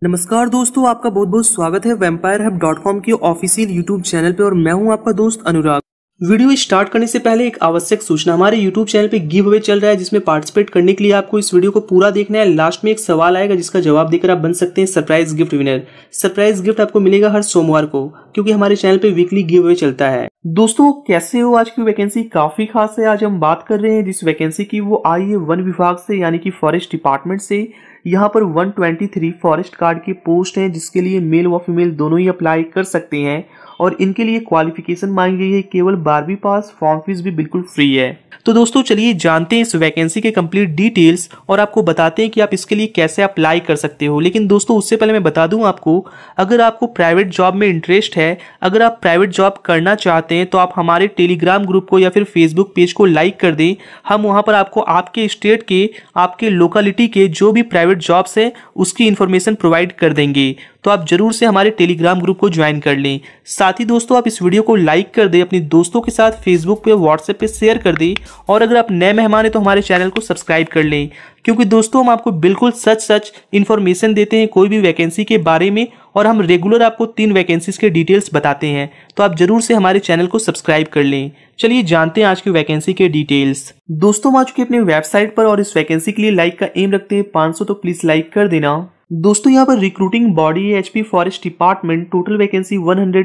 नमस्कार दोस्तों, आपका बहुत बहुत स्वागत है vampirehub.com के ऑफिशियल यूट्यूब चैनल पे और मैं हूं आपका दोस्त अनुराग। वीडियो स्टार्ट करने से पहले एक आवश्यक सूचना, हमारे यूट्यूब चैनल पे गिव अवे चल रहा है जिसमें पार्टिसिपेट करने के लिए आपको इस वीडियो को पूरा देखना है। लास्ट में एक सवाल आएगा जिसका जवाब देकर आप बन सकते हैं surprise gift winner. Surprise gift आपको मिलेगा हर सोमवार को, क्योंकि हमारे चैनल पे वीकली गिव अवे चलता है। दोस्तों कैसे हो, आज की वैकेंसी काफी खास है। आज हम बात कर रहे हैं जिस वैकेंसी की, वो आई है वन विभाग से, यानी कि फॉरेस्ट डिपार्टमेंट से। यहाँ पर 123 फॉरेस्ट गार्ड के पोस्ट हैं जिसके लिए मेल व फीमेल दोनों ही अप्लाई कर सकते हैं और इनके लिए क्वालिफिकेशन मांगी गई है केवल 12वीं पास। फॉर्म फीस भी बिल्कुल फ्री है। तो दोस्तों चलिए जानते हैं इस वैकेंसी के कंप्लीट डिटेल्स और आपको बताते हैं कि आप इसके लिए कैसे अप्लाई कर सकते हो। लेकिन दोस्तों उससे पहले मैं बता दूं आपको, अगर आपको प्राइवेट जॉब में इंटरेस्ट है, अगर आप प्राइवेट जॉब करना चाहते हैं तो आप हमारे टेलीग्राम ग्रुप को या फिर फेसबुक पेज को लाइक कर दें। हम वहां पर आपको आपके स्टेट के, आपके लोकेलिटी के जो भी प्राइवेट जॉब्स है उसकी इंफॉर्मेशन प्रोवाइड कर देंगे। तो आप जरूर से हमारे टेलीग्राम ग्रुप को ज्वाइन कर लें। साथ ही दोस्तों आप इस वीडियो को लाइक कर दें, अपने दोस्तों के साथ फेसबुक पे, व्हाट्सएप पे शेयर कर दें और अगर आप नए मेहमान हैं तो हमारे चैनल को सब्सक्राइब कर लें, क्योंकि दोस्तों हम आपको बिल्कुल सच इन्फॉर्मेशन देते हैं कोई भी वैकेंसी के बारे में और हम रेगुलर आपको 3 वैकेंसीज के डिटेल्स बताते हैं। तो आप जरूर से हमारे चैनल को सब्सक्राइब कर लें। चलिए जानते हैं आज की वैकेंसी के डिटेल्स। दोस्तों हम आ चुके अपने वेबसाइट पर और इस वैकेंसी के लिए लाइक का एम रखते हैं 500, तो प्लीज लाइक कर देना। दोस्तों यहाँ पर रिक्रूटिंग बॉडी है HP forest department. Total vacancy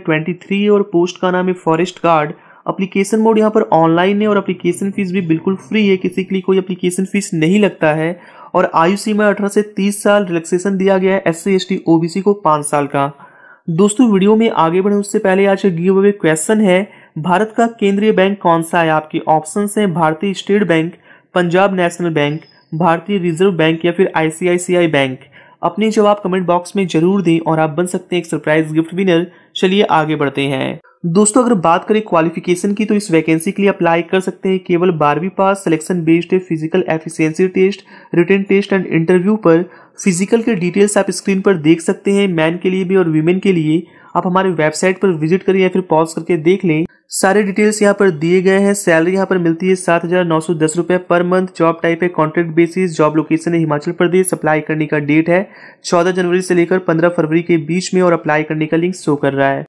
123 है और पोस्ट का नाम है फॉरेस्ट गार्ड। एप्लीकेशन मोड यहाँ पर ऑनलाइन है और एप्लीकेशन फीस भी बिल्कुल फ्री है, किसी के लिए कोई एप्लीकेशन फीस नहीं लगता है। और आयु सीमा 18 से 30 साल, रिलैक्सेशन दिया गया है SC ST OBC को 5 साल का। दोस्तों वीडियो में आगे बढ़े उससे पहले आज का गिव अवे क्वेश्चन है, भारत का केंद्रीय बैंक कौन सा है? आपके ऑप्शन है Bharatiya state bank, Punjab national bank, Bharatiya reserve bank या फिर ICICI बैंक। अपने जवाब कमेंट बॉक्स में जरूर दें और आप बन सकते हैं एक सरप्राइज गिफ्ट विनर। चलिए आगे बढ़ते हैं। दोस्तों अगर बात करें क्वालिफिकेशन की, तो इस वैकेंसी के लिए अप्लाई कर सकते हैं केवल 12वीं पास। सिलेक्शन बेस्ड है physical efficiency test, written test and interview पर। फिजिकल के डिटेल्स आप स्क्रीन पर देख सकते हैं, मैन के लिए भी और वीमेन के लिए। आप हमारे वेबसाइट पर विजिट करें या फिर पॉज करके देख लें, सारे डिटेल्स यहाँ पर दिए गए हैं। सैलरी यहाँ पर मिलती है 7,910 रुपये पर मंथ। जॉब टाइप है कॉन्ट्रैक्ट बेसिस। जॉब लोकेशन है हिमाचल प्रदेश। अप्लाई करने का डेट है 14 जनवरी से लेकर 15 फरवरी के बीच में और अप्लाई करने का लिंक शो कर रहा है।